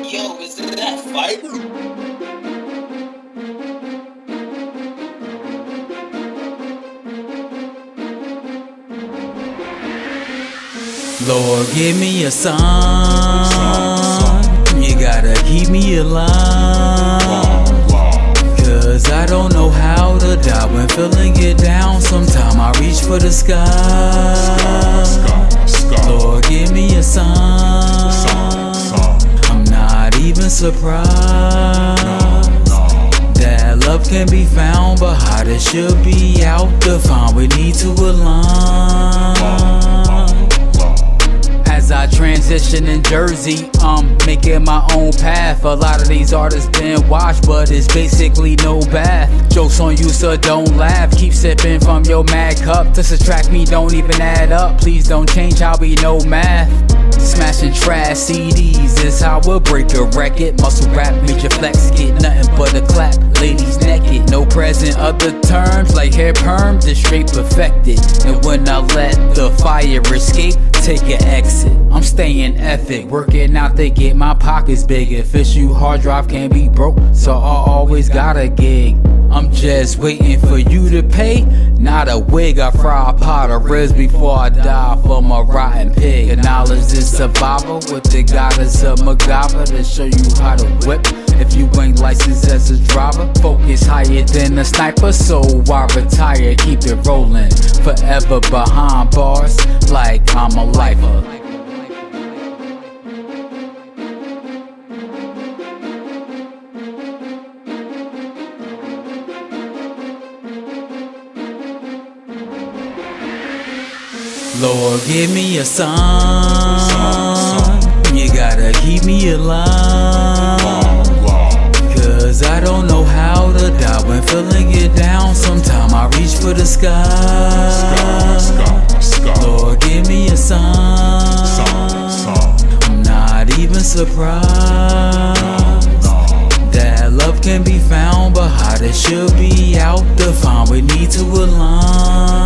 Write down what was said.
Yo, isn't that fire? Lord, give me a sign. You gotta keep me alive, cause I don't know how to die when feeling get down. Sometime I reach for the sky. Lord, give me a sign. I'm not even surprised that love can be found, but how this should be out to find. We need to align. As I transition in Jersey, I'm making my own path. A lot of these artists been washed, but it's basically no bath. Jokes on you, so don't laugh. Keep sipping from your mad cup. To subtract me don't even add up. Please don't change how we know math. Smashing trash CDs is how we'll break a record. Muscle rap, major flex, get nothing but a clap. Ladies naked, no present other terms like hair perm, just straight perfected. And when I let the fire escape, take an exit. I'm staying ethic, working out to get my pockets bigger. Issue hard drive can't be broke, so I always got a gig. I'm just waiting for you to pay, not a wig. I fry a pot of ribs before I die from a rotten pig. Acknowledge this survivor with the goddess of MacGyver to show you how to whip. If you ain't licensed as a driver, focus higher than a sniper, so I retire, keep it rolling. Forever behind bars, like I'm a lifer. Lord, give me a sign. You gotta keep me alive, cause I don't know how to die when feeling get down. Sometime I reach for the sky. Lord, give me a sign. I'm not even surprised that love can be found, but how this should be out to find. We need to align.